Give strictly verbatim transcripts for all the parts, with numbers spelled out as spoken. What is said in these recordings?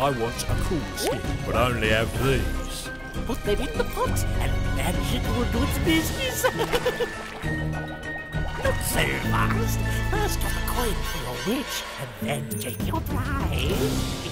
I want a cool skin, but I only have these. Put them in the pot and magic will do its business. Not so fast. First drop a coin for your witch and then take your prize.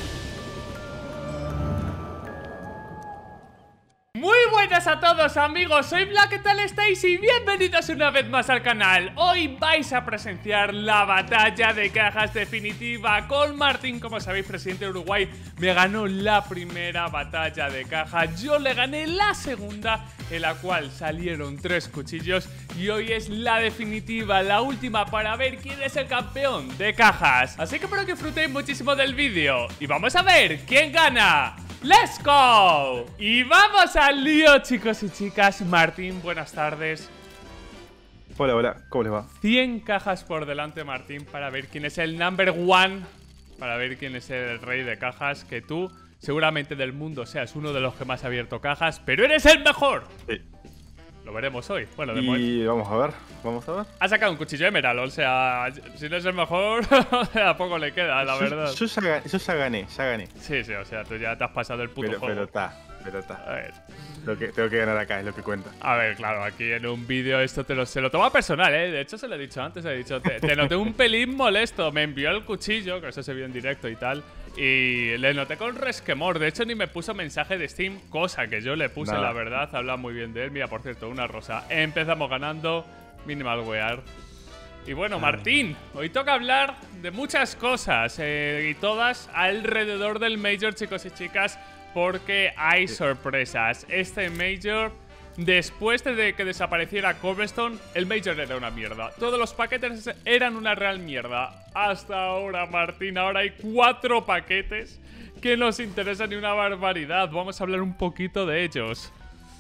Muy buenas a todos amigos, soy Black, ¿qué tal estáis? Y bienvenidos una vez más al canal. Hoy vais a presenciar la batalla de cajas definitiva con Martín. Como sabéis, presidente de Uruguay me ganó la primera batalla de cajas. Yo le gané la segunda, en la cual salieron tres cuchillos. Y hoy es la definitiva, la última, para ver quién es el campeón de cajas. Así que espero que disfrutéis muchísimo del vídeo y vamos a ver quién gana. ¡Let's go! Y vamos al lío, chicos y chicas. Martín, buenas tardes. Hola, hola, ¿cómo les va? cien cajas por delante, Martín, para ver quién es el number one. Para ver quién es el rey de cajas. Que tú, seguramente del mundo, seas uno de los que más ha abierto cajas, pero eres el mejor. Sí. Lo veremos hoy. Bueno, de Y momento vamos a ver, vamos a ver. ha sacado un cuchillo emerald, o sea, si no es el mejor, a poco le queda, la Yo- verdad. Yo, ya, ga- yo ya gané, ya gané. Sí, sí, o sea, tú ya te has pasado el puto Pero, juego. pero está, pero A está. ver. Lo que, tengo que ganar acá, es lo que cuenta. A ver, claro, aquí en un vídeo esto te lo, se lo toma personal, ¿eh? De hecho, se lo he dicho antes, he dicho, te, te noté un pelín molesto. Me envió el cuchillo, que eso se vio en directo y tal, y le noté con resquemor. De hecho, ni me puso mensaje de Steam, cosa que yo le puse, Nada. la verdad. Habla muy bien de él. Mira, por cierto, una rosa. Empezamos ganando Minimal Wear. Y bueno, Martín, hoy toca hablar de muchas cosas, eh, y todas alrededor del Major, chicos y chicas, porque hay sorpresas. Este Major, después de que desapareciera Cobblestone, el Major era una mierda. Todos los paquetes eran una real mierda. Hasta ahora, Martín, ahora hay cuatro paquetes que nos interesan y una barbaridad. Vamos a hablar un poquito de ellos.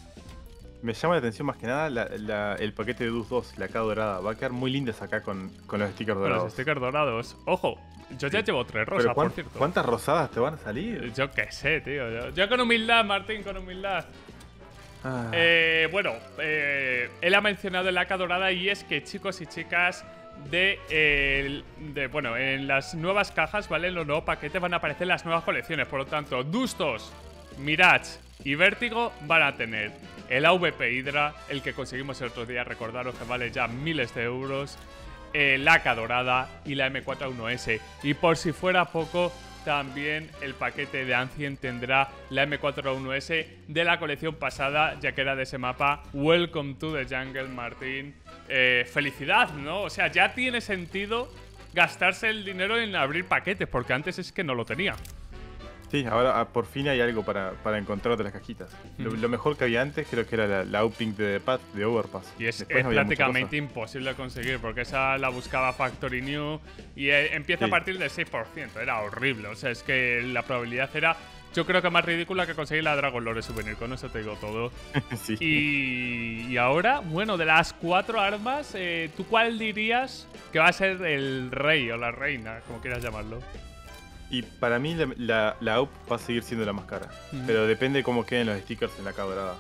Me llama la atención más que nada la- la- el paquete de Dus dos, la K dorada. Va a quedar muy lindas acá con, con los stickers Con dorados. los stickers dorados. Ojo, yo ya llevo tres rosas, Pero por ¿cuán- cierto. ¿cuántas rosadas te van a salir? Yo qué sé, tío. Yo, yo con humildad, Martín, con humildad. Ah, Eh, bueno, eh, él ha mencionado el A K dorada y es que, chicos y chicas, de, eh, de bueno, en las nuevas cajas, ¿vale? En los nuevos paquetes van a aparecer las nuevas colecciones. Por lo tanto, Dus dos, Mirage y Vértigo van a tener el A V P Hydra, el que conseguimos el otro día, recordaros que vale ya miles de euros, el A K dorada y la M cuatro A uno S. Y por si fuera poco, también el paquete de Ancient tendrá la M cuatro A uno S de la colección pasada, ya que era de ese mapa. Welcome to the jungle, Martín. Eh, felicidad, ¿no? O sea, ya tiene sentido gastarse el dinero en abrir paquetes, porque antes es que no lo tenía. sí, ahora ah, por fin hay algo para, para encontrar de las cajitas. Lo, Mm. lo mejor que había antes creo que era la, la opening de, Path, de Overpass. Y es, Después es no había mucha prácticamente cosa. imposible de conseguir, porque esa la buscaba Factory New y eh, empieza Sí. a partir del seis por ciento. Era horrible. O sea, es que la probabilidad era, yo creo que más ridícula que conseguir la Dragon Lore Souvenir. Con eso te digo todo. Sí. Y, y ahora, bueno, de las cuatro armas, eh, ¿tú cuál dirías que va a ser el rey o la reina, como quieras llamarlo? Y para mí la, la, la A W P va a seguir siendo la más cara. Ujú. Pero depende cómo queden los stickers en la K dorada.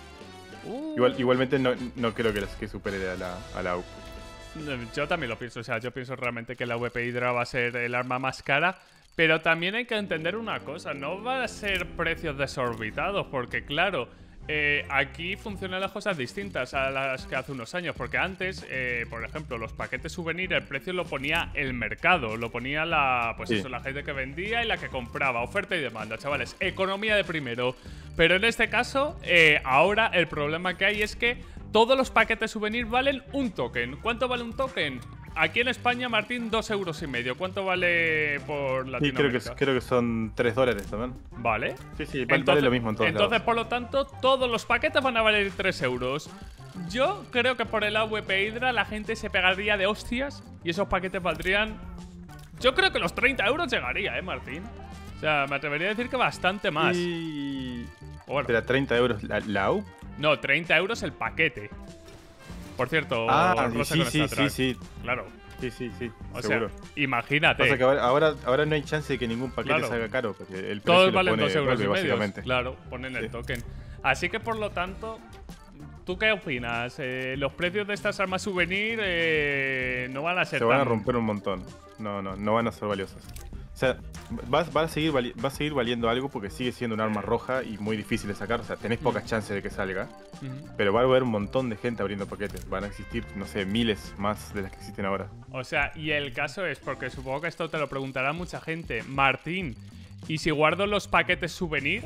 Uh. Igual, igualmente no, no creo que, las- que supere a la, a la A W P. Yo también lo pienso, o sea, yo pienso realmente que la V P Hydra va a ser el arma más cara, pero también hay que entender una cosa, no va a ser precios desorbitados, porque claro, eh, aquí funcionan las cosas distintas a las que hace unos años, porque antes, eh, por ejemplo, los paquetes souvenir, el precio lo ponía el mercado, lo ponía la, pues Sí. eso, la gente que vendía y la que compraba, oferta y demanda, chavales, economía de primero. Pero en este caso, eh, ahora el problema que hay es que todos los paquetes souvenir valen un token. ¿Cuánto vale un token? Aquí en España, Martín, dos euros y medio. ¿Cuánto vale por Sí, Latinoamérica? creo que, creo que son tres dólares también. Vale. Sí, sí, vale, vale lo mismo en todos entonces lados. por lo tanto, todos los paquetes van a valer tres euros. Yo creo que por el A V P Hydra la gente se pegaría de hostias y esos paquetes valdrían... Yo creo que los treinta euros llegaría, ¿eh, Martín? O sea, me atrevería a decir que bastante más. Y... Bueno, Espera, treinta euros la, la A W P. no, treinta euros el paquete. Por cierto, Ah, Rosa sí, con sí, esta sí, track. sí. Claro. Sí, sí, sí. O seguro. sea, imagínate. Pasa que ahora, ahora, ahora no hay chance de que ningún paquete Claro. salga caro, porque el precio Todos lo valen pone dos euros Valve, y medio. básicamente. Claro, ponen el Sí. token. Así que por lo tanto, ¿tú qué opinas? Eh, ¿Los precios de estas armas souvenir eh, no van a ser Se van a tan- romper un montón. No, no, no van a ser valiosas. O sea, va, va, a seguir vali- va a seguir valiendo algo porque sigue siendo un arma roja y muy difícil de sacar. O sea, tenés pocas chances de que salga. Ujú. Pero va a haber un montón de gente abriendo paquetes. Van a existir, no sé, miles más de las que existen ahora. O sea, y el caso es, porque supongo que esto te lo preguntará mucha gente. Martín, ¿y si guardo los paquetes souvenir?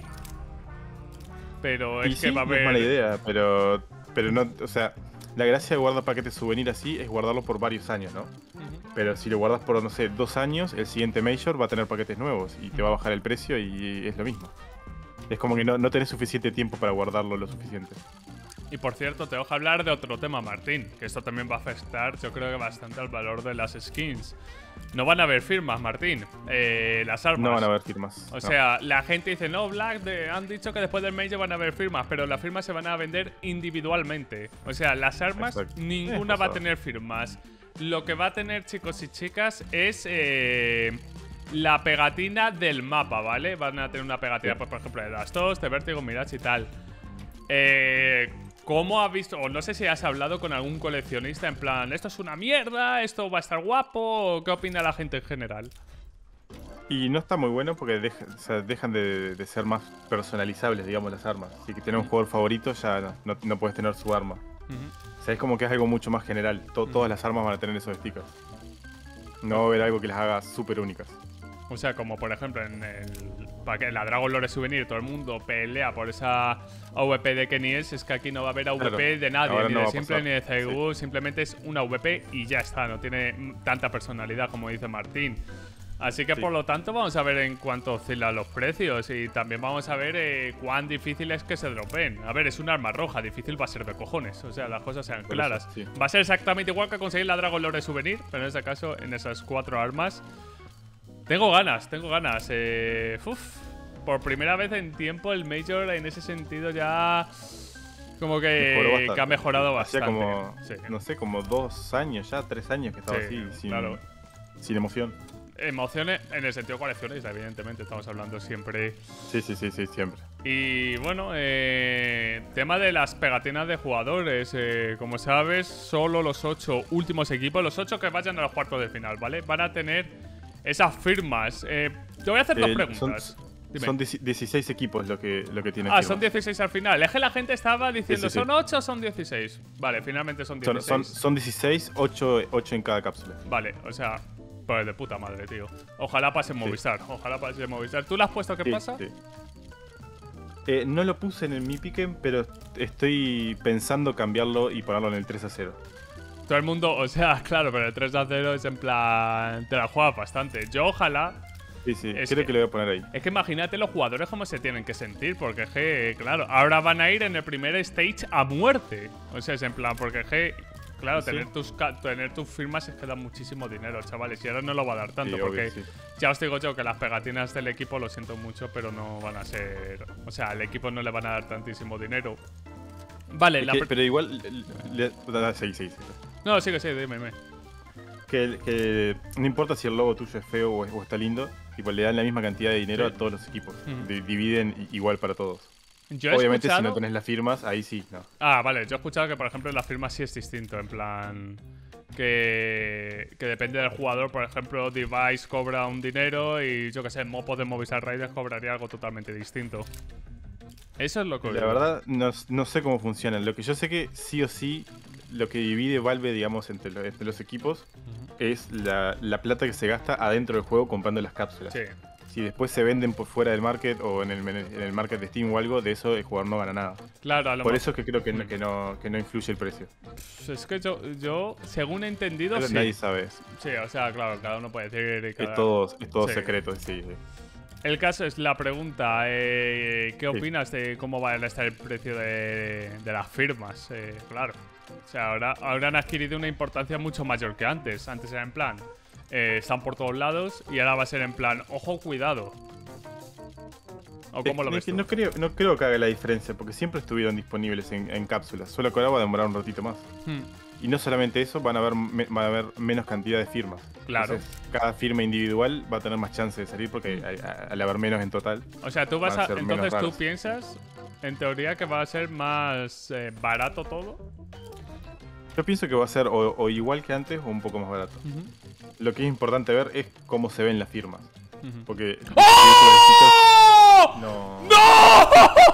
Pero Y es sí, que va a no haber... es mala idea, pero, pero no, o sea, la gracia de guardar paquetes souvenir así es guardarlo por varios años, ¿no? Ujú. Pero si lo guardas por, no sé, dos años, el siguiente Major va a tener paquetes nuevos y te va a bajar el precio y es lo mismo. Es como que no, no tenés suficiente tiempo para guardarlo lo suficiente. Y por cierto, tengo que hablar de otro tema, Martín, que esto también va a afectar, yo creo que bastante al valor de las skins. No van a haber firmas, Martín. Eh, las armas. No van a haber firmas. O no. sea, la gente dice, no, Black, de- han dicho que después del Major van a haber firmas, pero las firmas se van a vender individualmente. O sea, las armas, Exacto. ninguna Es va a pasado. tener firmas. Lo que va a tener, chicos y chicas, es eh, la pegatina del mapa, ¿vale? Van a tener una pegatina, Sí. pues, por ejemplo, de las dos, de Vertigo, Mirage y tal. Eh, ¿Cómo has visto? O no sé si has hablado con algún coleccionista en plan, esto es una mierda, esto va a estar guapo, o qué opina la gente en general. Y no está muy bueno porque deja- o sea, dejan de, de ser más personalizables, digamos, las armas. Si que tenés un jugador favorito, ya no, no, no puedes tener su arma. Ujú. O sea, es como que es algo mucho más general. To- Todas las armas van a tener esos stickers. No va a haber algo que las haga súper únicas. O sea, como por ejemplo en el pa- que la Dragon Lore Souvenir, todo el mundo pelea por esa A V P de Kenny S, es que aquí no va a haber A V P Claro, de nadie, ahora ni no de va a Simple pasar. ni de C U, simplemente es una A V P y ya está, no tiene mm, tanta personalidad como dice Martín. Así que Sí. por lo tanto vamos a ver en cuánto oscilan los precios y también vamos a ver eh, cuán difícil es que se dropen. A ver, es un arma roja, difícil va a ser de cojones, o sea, las cosas sean Por claras. eso, sí. Va a ser exactamente igual que conseguir la Dragon Lore Souvenir, pero en este caso, en esas cuatro armas. Tengo ganas, tengo ganas. Eh, uf, por primera vez en tiempo el Major en ese sentido ya como Mejoró que, bastante. que ha mejorado Hacía bastante. como, Sí. no sé, como dos años ya, tres años que estaba Sí, así, sin, claro. sin emoción. Emociones en el sentido coleccionista, evidentemente, estamos hablando siempre. Sí, sí, sí, sí, siempre. Y bueno, eh, tema de las pegatinas de jugadores. Eh, como sabes, solo los ocho últimos equipos, los ocho que vayan a los cuartos de final, ¿vale? Van a tener esas firmas. Eh, te voy a hacer dos Eh, preguntas. Son, Dime. son dieci- dieciséis equipos lo que, lo que tiene. Ah, son dieciséis al final. Es que la gente estaba diciendo, Sí, sí, sí. ¿son ocho o son dieciséis? Vale, finalmente son Son, dieciséis. son, son dieciséis, ocho, ocho en cada cápsula. Vale, o sea, pues de puta madre, tío. Ojalá pase en Sí. Movistar. Ojalá pase en Movistar. ¿Tú le has puesto qué Sí, pasa? sí. Eh, no lo puse en el Mi Piquen, pero estoy pensando cambiarlo y ponerlo en el tres a cero. Todo el mundo, o sea, claro, pero el tres a cero es en plan. Te la juegas bastante. Yo ojalá. Sí, sí, Es creo que- que lo voy a poner ahí. Es que imagínate los jugadores cómo se tienen que sentir, porque es que, claro, ahora van a ir en el primer stage a muerte. O sea, es en plan, porque es que, claro, Sí. tener, tus, ca- tener tus firmas es que da muchísimo dinero, chavales. Y ahora no lo va a dar tanto, Sí, porque obvio, sí. ya os digo yo que las pegatinas del equipo, lo siento mucho, pero no van a ser. O sea, al equipo no le van a dar tantísimo dinero. Vale, Es la. que- pr- pero igual. le- le- sí, sí, sí. No, sí que sí, dime, dime. Que, que no importa si el logo tuyo es feo o, es- o está lindo, tipo, le dan la misma cantidad de dinero Sí. a todos los equipos. Ujú. Di- dividen i- igual para todos. Yo he Obviamente, si escuchado- no tenés las firmas, ahí sí, no. Ah, vale, yo he escuchado que, por ejemplo, en las firmas sí es distinto, en plan. Que, que depende del jugador, por ejemplo, Device cobra un dinero y yo que sé, Mopo de Movistar Raiders cobraría algo totalmente distinto. Eso es lo que. La verdad, no, no sé cómo funcionan. Lo que yo sé que sí o sí, lo que divide Valve, digamos, entre, lo- entre los equipos, es la, la plata que se gasta adentro del juego comprando las cápsulas. Sí. Si después se venden por fuera del market o en el, en el market de Steam o algo, de eso el jugador no gana nada. Claro, a lo Por mejor- eso es que creo que no, que no, que no influye el precio. Es que yo, yo según he entendido, Pero sí. nadie sabe eso. Sí, o sea, claro, cada uno puede decir. y cada- Es todo, es todo Sí. secreto, sí. sí. El caso es la pregunta: eh, ¿qué Sí. opinas de cómo va a estar el precio de, de las firmas? Eh, claro. O sea, ahora, ahora han adquirido una importancia mucho mayor que antes. Antes era en plan, eh, están por todos lados y ahora va a ser en plan, ojo, cuidado. ¿O cómo Es- lo es ves que tú? no, creo, no creo que haga la diferencia, porque siempre estuvieron disponibles en, en cápsulas. Solo que ahora va a demorar un ratito más. Hmm, Y no solamente eso, van a haber, me- van a haber menos cantidad de firmas. Claro. Entonces, cada firma individual va a tener más chance de salir porque hay- a- al haber menos en total. O sea, tú vas Van a a. ser menos Entonces tú raros. piensas, en teoría, que va a ser más eh, barato todo. Yo pienso que va a ser o, o igual que antes o un poco más barato. Lo que es importante ver es cómo se ven las firmas. Ujú. Porque. ¡Oh! No. ¡No!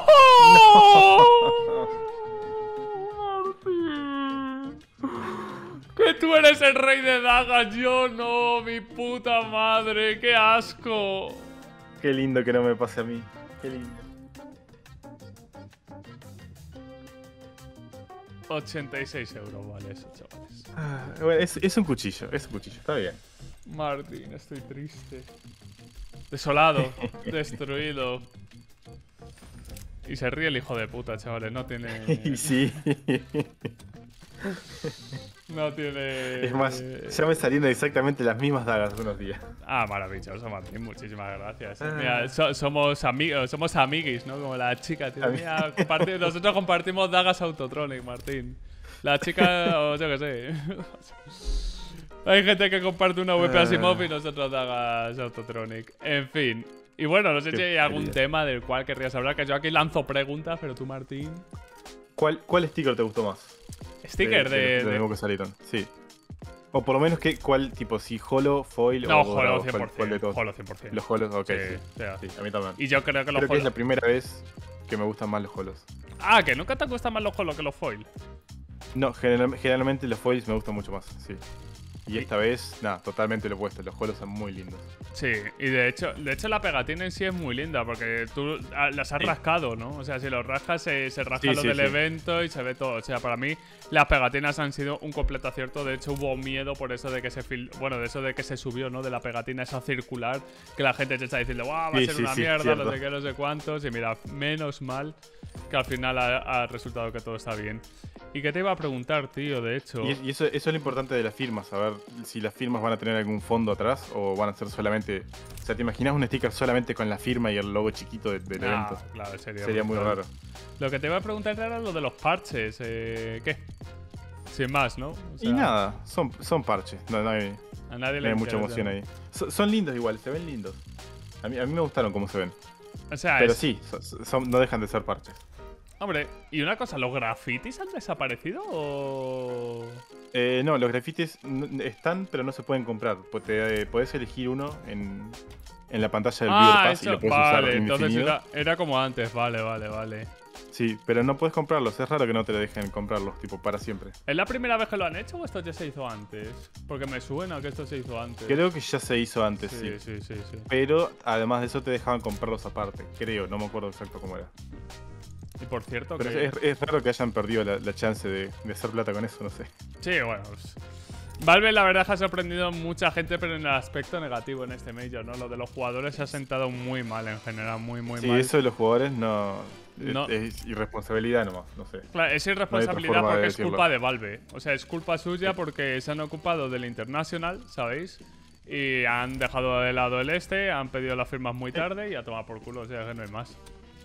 Que tú eres el rey de dagas, yo no, mi puta madre, qué asco. Qué lindo que no me pase a mí. Qué lindo. ochenta y seis euros vale eso, chavales. Ah, bueno, es, es un cuchillo, es un cuchillo, está bien. Martín, estoy triste. Desolado, destruido. Y se ríe el hijo de puta, chavales, no tiene... Y sí. No tiene... Es más, ya me salieron exactamente las mismas dagas hace unos días. Ah, maravilloso, Martín, muchísimas gracias. Ah. Mira, so- somos amigos, somos amiguis, ¿no? Como la chica, tío. Mira, comparti- nosotros compartimos dagas Autotronic, Martín. La chica, o yo qué sé. Hay gente que comparte una V P Asimov y nosotros dagas Autotronic. En fin. Y bueno, no sé Qué si hay algún querida. tema del cual querrías hablar, que yo aquí lanzo preguntas, pero tú, Martín... ¿Cuál, ¿Cuál sticker te gustó más? Sticker de... de, de- de nuevo que salieron, sí. O por lo menos, que, ¿cuál tipo? Si holo, foil No, o dorado, Holo cien por ¿cuál- cuál de cien. todos? Holo cien por cien. Los holos, ok. Sí, Sí, sí, sí, a mí también. Y yo creo que los Creo que es Holo... la primera vez que me gustan más los holos. Ah, que nunca te gustan más los Holo que los foil. No, general- generalmente los foils me gustan mucho más, sí. Y esta vez, nada, totalmente lo opuesto. Los holos son muy lindos. Sí, y de hecho, de hecho la pegatina en sí es muy linda porque tú ah, las has Sí. rascado, ¿no? O sea, si los rascas se, se rasca Sí, lo sí, del sí. evento y se ve todo. O sea, para mí las pegatinas han sido un completo acierto. De hecho, hubo miedo por eso de que se fil bueno, de eso de que se subió, ¿no? De la pegatina esa circular, que la gente te está diciendo, ¡guau! Va a Sí, ser sí, una sí, mierda, cierto. no sé qué, no sé cuántos. Y mira, menos mal que al final ha, ha resultado que todo está bien. ¿Y qué te iba a preguntar, tío? De hecho. Y, y eso, eso es lo importante de las firmas, saber si las firmas van a tener algún fondo atrás o van a ser solamente... O sea, ¿te imaginas un sticker solamente con la firma y el logo chiquito de- del Ah, evento? claro, sería, Sería muy brutal. raro. Lo que te iba a preguntar era lo de los parches. Eh, ¿Qué? Sin más, ¿no? O sea, Y nada, son, son parches, no, no hay, A nadie no le hay mucha interesa. emoción ahí. So- son lindos igual, se ven lindos. A mí, a mí me gustaron cómo se ven. O sea, Pero es- sí, so- son- no dejan de ser parches. Hombre, y una cosa, ¿los grafitis han desaparecido o...? Eh, no, los grafitis n- están, pero no se pueden comprar. Pues te, eh, podés elegir uno en, en la pantalla del Viewer Ah, Pass y eso, lo puedes vale, usar entonces indefinido. era, era como antes, vale, vale, vale. Sí, pero no puedes comprarlos. Es raro que no te dejen comprarlos, tipo, para siempre. ¿Es la primera vez que lo han hecho o esto ya se hizo antes? Porque me suena que esto se hizo antes. Creo que ya se hizo antes, sí. Sí, sí, sí, sí. Pero además de eso te dejaban comprarlos aparte. Creo, no me acuerdo exacto cómo era. Y por cierto Pero que... es, es raro que hayan perdido la, la chance de, de hacer plata con eso, no sé. Sí, bueno, pues, Valve la verdad que ha sorprendido a mucha gente, pero en el aspecto negativo en este Major, ¿no? Lo de los jugadores se ha sentado muy mal en general, muy, muy Sí, mal. eso de los jugadores no. No. Es, es irresponsabilidad nomás, no sé. Claro, es irresponsabilidad forma de porque es decirlo. culpa de Valve. O sea, es culpa suya porque se han ocupado del International, ¿sabéis? Y han dejado de lado el este, han pedido las firmas muy tarde y a tomar por culo, o sea, que no hay más.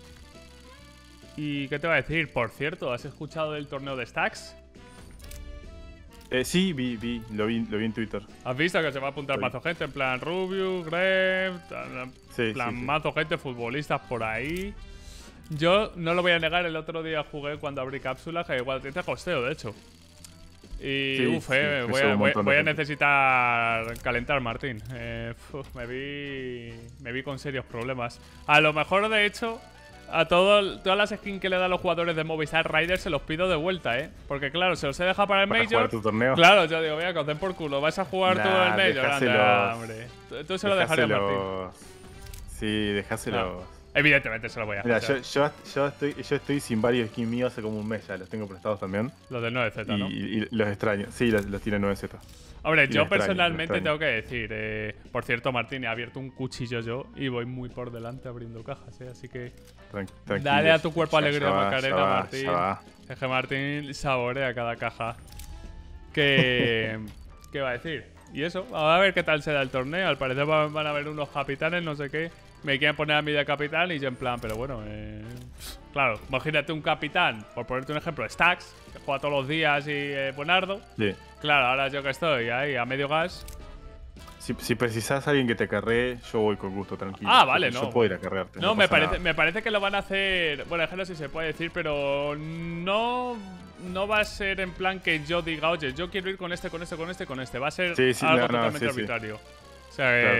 ¿Y qué te va a decir? Por cierto, ¿has escuchado del torneo de Stacks? Eh, sí, vi, vi, lo vi, lo vi en Twitter. ¿Has visto que se va a apuntar Sí. mazo gente? En plan Rubius, Greb, en Sí, plan sí, sí. mazo gente, futbolistas por ahí. Yo no lo voy a negar, el otro día jugué cuando abrí cápsulas, que igual te costeo, de hecho. Y Sí, uf, eh, sí, voy, eso a, un voy- montón de voy a gente. necesitar calentar, Martín. Eh, uf, me vi me vi con serios problemas. A lo mejor, de hecho, a todo, todas las skins que le dan los jugadores de Movistar Riders se los pido de vuelta, ¿eh? Porque claro, se los he dejado para el Para Major. jugar tu torneo. Claro, yo digo, voy a cocer por culo. ¿Vas a jugar tú Nah, el Major? Anda, dejáselos. hombre. Tú, tú se lo dejarías a Martín. Dejáselos. Sí, dejáselos. Evidentemente se lo voy a Mira, hacer. yo, yo, yo, estoy, yo estoy sin varios skins míos hace como un mes ya, los tengo prestados también. Los del nueve Z, Y, ¿no? y los extraño. Sí, los, los tiene nueve Z. Hombre, y yo lo extraño, personalmente lo extraño. tengo que decir, eh, por cierto, Martín, he abierto un cuchillo yo y voy muy por delante abriendo cajas, ¿eh? Así que Tran- tranquilos. dale a tu cuerpo Ya- alegría, ya va, Macarena, ya va, Martín. ya va. Es que Martín saborea cada caja. Que... ¿Qué va a decir? Y eso, a ver qué tal será el torneo. Al parecer van van a haber unos capitanes, no sé qué. Me quieren poner a mí de capitán y yo en plan, pero bueno, eh, claro, imagínate un capitán, por ponerte un ejemplo, Stacks, que juega todos los días y eh, Buenardo. Sí. Claro, ahora yo que estoy ahí a medio gas. Si, si precisás a alguien que te acarree, yo voy con gusto, tranquilo. Ah, vale, yo, no. Yo puedo ir a acarrearte. No, me pasa parece, nada. me parece que lo van a hacer. Bueno, es que no sé si se puede decir, pero no, no va a ser en plan que yo diga, oye, yo quiero ir con este, con este, con este, con este. Va a ser Sí, sí, algo no, no, totalmente sí, sí. arbitrario. O sea, que,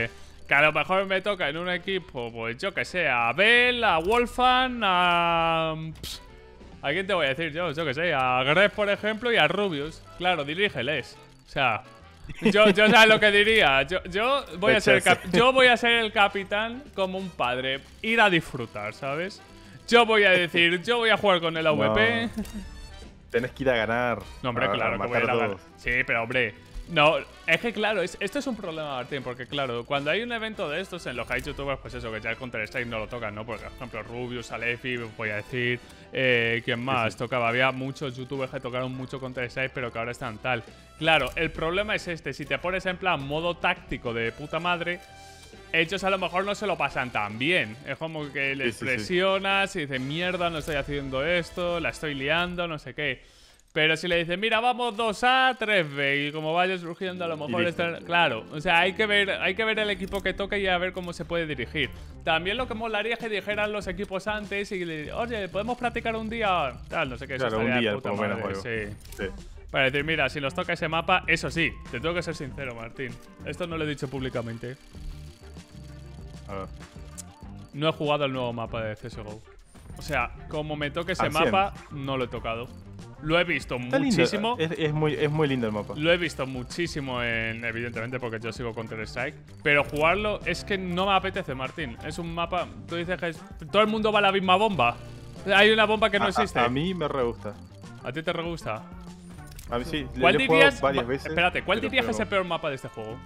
Que a lo mejor me toca en un equipo, pues yo que sé, a Bell, a Wolfan, a... Pss, ¿a quién te voy a decir yo? Yo que sé, a Gref, por ejemplo, y a Rubius. Claro, dirígeles. O sea, yo, yo sabes lo que diría. Yo, yo, voy a ser el cap yo voy a ser el capitán como un padre. Ir a disfrutar, ¿sabes? Yo voy a decir, yo voy a jugar con el A V P. No. Tenés que ir a ganar. No, hombre, a, claro, a que voy a ir a matar ganar. todos. Sí, pero hombre, no, es que claro, es, esto es un problema, Martín, porque claro, cuando hay un evento de estos en los que hay youtubers, pues eso, que ya el Counter-Strike no lo tocan, ¿no? Porque, por ejemplo, Rubius, Alefi, voy a decir, eh, ¿quién más? Sí, sí. Tocaba, había muchos youtubers que tocaron mucho Counter-Strike, pero que ahora están tal. Claro, el problema es este, si te pones en plan modo táctico de puta madre, ellos a lo mejor no se lo pasan tan bien. Es como que les Sí, sí, sí. presionas y dicen, mierda, no estoy haciendo esto, la estoy liando, no sé qué. Pero si le dicen, mira, vamos dos A, tres B, y como vaya surgiendo, a lo mejor listo. está. Claro, o sea, hay que ver, hay que ver el equipo que toca y a ver cómo se puede dirigir. También lo que molaría es que dijeran los equipos antes y le, oye, ¿podemos practicar un día? Tal, no sé qué. Eso Claro, un estaría de día, puta por lo menos, madre, juego. sí. Sí. Para decir, mira, si nos toca ese mapa, eso sí, te tengo que ser sincero, Martín. Esto no lo he dicho públicamente. A ver. No he jugado el nuevo mapa de C S G O. O sea, como me toque ese Al cien. mapa, no lo he tocado. Lo he visto Está lindo, muchísimo. Es, es muy, es muy lindo el mapa. Lo he visto muchísimo, en, evidentemente, porque yo sigo Counter-Strike. Pero jugarlo es que no me apetece, Martín. Es un mapa. Tú dices que es, todo el mundo va a la misma bomba. Hay una bomba que no A- existe. A, a mí me re gusta. ¿A ti te re gusta? A mí sí. ¿Cuál lo he jugado dirías? varias va- veces, Espérate, ¿cuál pero- dirías que es pero- el peor mapa de este juego?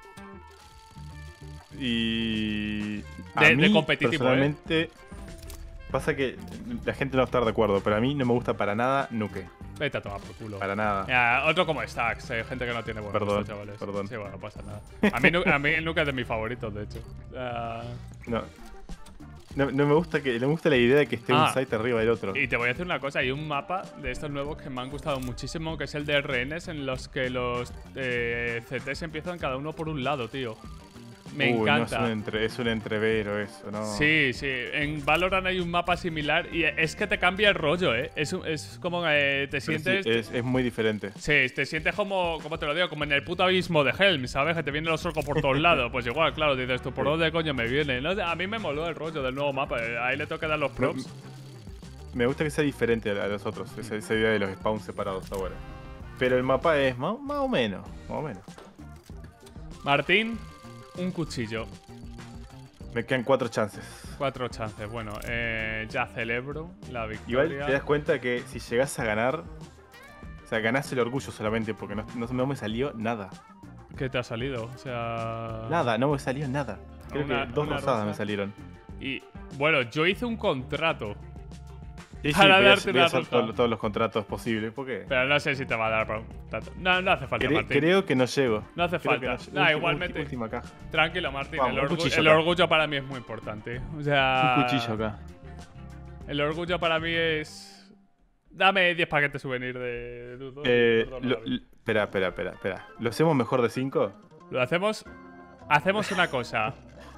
Y. a De- de mí, competitivo, personalmente, pasa que la gente no va a estar de acuerdo, pero a mí no me gusta para nada Nuke. Vete a tomar por culo. Para nada. Ya, otro como Stacks, hay gente que no tiene buen Perdón, gusto, chavales. perdón. Sí, bueno, no pasa nada. A mí, Nu- a mí el Nuke es de mis favoritos, de hecho. Ah, No. No, no me gusta que no me gusta la idea de que esté Ah. un site arriba del otro. y te voy a decir una cosa, hay un mapa de estos nuevos que me han gustado muchísimo, que es el de R Ns, en los que los eh, C Ts empiezan cada uno por un lado, tío. Me Uy, encanta. No, es, un entre, es un entrevero eso, ¿no? Sí, sí. En Valorant hay un mapa similar y es que te cambia el rollo, ¿eh? Es, un- es como eh, te Pero sí, sientes... es, es muy diferente. Sí, te sientes como, como te lo digo, como en el puto abismo de Helm, ¿sabes? Que te vienen los orcos por todos lados. Pues igual, claro, dices tú, ¿por Sí. dónde coño me viene? No sé, a mí me moló el rollo del nuevo mapa. eh, Ahí le toca dar los props. Me gusta que sea diferente a los otros, esa, esa idea de los spawns separados ahora. Pero el mapa es más, más o menos, más o menos. Martín, un cuchillo. Me quedan cuatro chances. Cuatro chances. Bueno, eh, ya celebro la Igual victoria. te das cuenta que si llegás a ganar, o sea, ganás el orgullo solamente porque no, no, no me salió nada. ¿Qué te ha salido? O sea... Nada, no me salió nada. Creo Una- que dos una rosadas rosa. me salieron. Y bueno, yo hice un contrato. Y sí, Para voy a, darte voy a una hacer roja. todo- todos los contratos posibles. ¿Por qué? Pero no sé si te va a dar para un contrato. No, no hace falta, Cre- Martín. creo que no llego. No hace Creo que falta. no- Nah, ulti- igualmente. Última caja. Tranquilo, Martín. Vamos, el, un orgu- cuchillo el acá. orgullo para mí es muy importante. O sea. Un cuchillo acá. El orgullo para mí es. Dame diez paquetes souvenir de Dudo. Eh, Perdón, lo- David. l- espera, espera, espera, espera. ¿Lo hacemos mejor de cinco? Lo hacemos. Hacemos una cosa.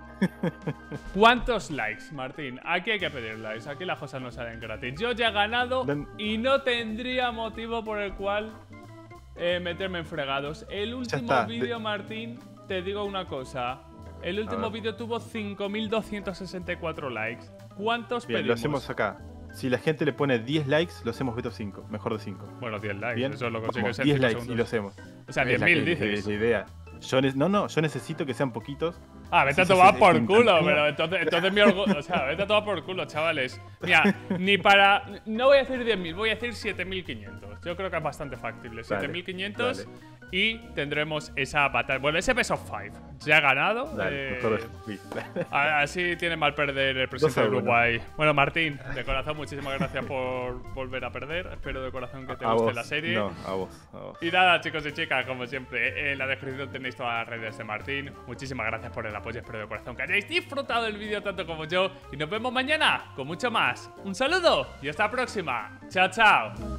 ¿Cuántos likes, Martín? Aquí hay que pedir likes. Aquí las cosas no salen gratis. Yo ya he ganado Dan- y no tendría motivo por el cual eh, meterme en fregados. El último está. vídeo, De- Martín, te digo una cosa. El último ver. vídeo tuvo cinco mil doscientos sesenta y cuatro likes. ¿Cuántos Bien, lo pedimos? hacemos acá. Si la gente le pone diez likes, lo hacemos Beto cinco. Mejor de cinco. Bueno, diez likes. Bien, Eso lo consigues vamos, en diez cinco likes y segundos. lo hacemos. O sea, Es diez la- mil es- dices. Es la idea. Yo ne- no, no, yo necesito que sean poquitos. Ah, vete a Sí, sí, tomar sí, por sí, culo, sí. pero entonces, entonces mi orgullo. O sea, vete a tomar por culo, chavales. Mira, ni para. No voy a decir diez mil, voy a decir siete mil quinientos. Yo creo que es bastante factible. siete mil quinientos y tendremos esa batalla. Bueno, ese best of five. Ya ha ganado. Dale, eh, mejor de- sí. a- Así tiene mal perder el presidente de Dos a uno. Uruguay. Bueno, Martín, de corazón, muchísimas gracias por volver a perder. Espero de corazón que te A guste vos. la serie. No, a vos, a vos. Y nada, chicos y chicas, como siempre, en la descripción tenéis todas las redes de Martín. Muchísimas gracias por el apoyo, espero de corazón que hayáis disfrutado del vídeo tanto como yo. Y nos vemos mañana con mucho más. Un saludo y hasta la próxima. Chao, chao.